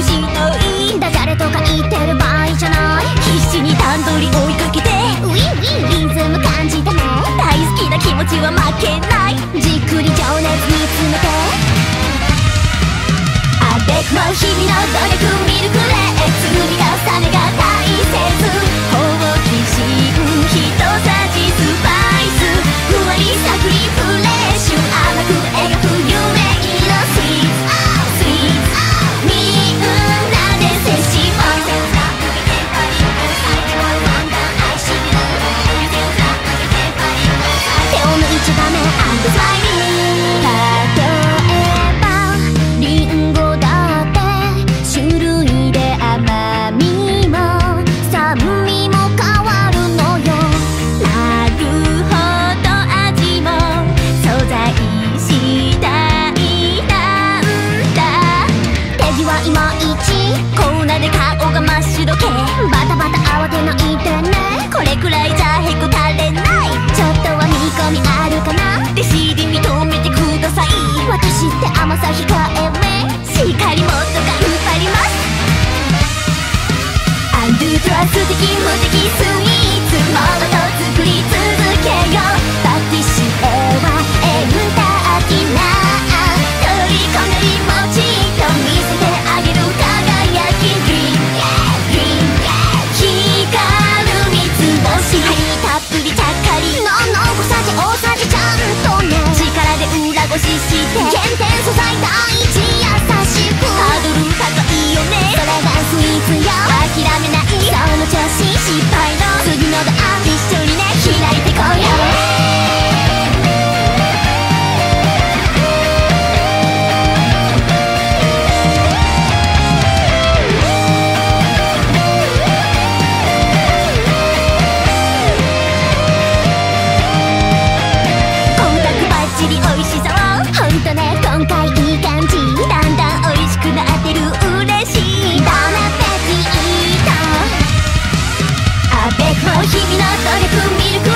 しないダジャレとか言ってる場合じゃない。必死に段取り追いかけてウィンウィンリズム感じてね。大好きな気持ちは負けない。じっくり情熱見つめてAvec moi日々の努力ミルクレー積み重ねが大切。好奇心一さじスパイスふわりさくりフレッシュ甘く描く夢色スイーツみんなでセシモン手を抜いちゃダメI'm smiling。 例えばリンゴだって種類で甘みも酸味も変わるのよ。なるほど味も素材次第なんだ。手際いまいちコーナーで顔が真っ白けバタバタ慌てないでね。これくらいじゃへこたれない。ちょっとは見込みあるかな弟子に認めてください。私って甘さ控えめしっかりもっと頑張ります。アンドゥとは素敵無敵スイーツもっと作り続けよう。パティシエはエンターテイナー取り込めりもちと見せてあげる輝きグリーン光る三つ星たっぷりちゃっかりの小さじ大さじちゃんとね力で裏ごしして原点素材大事優しくハードル高いよね。それがスイーツよ諦めないその調子失敗の次のドア一緒にね開いてこよう。美味しそうほんとね今回いい感じだんだん美味しくなってる嬉しいボナペティートAvec moi日々の努力ミルク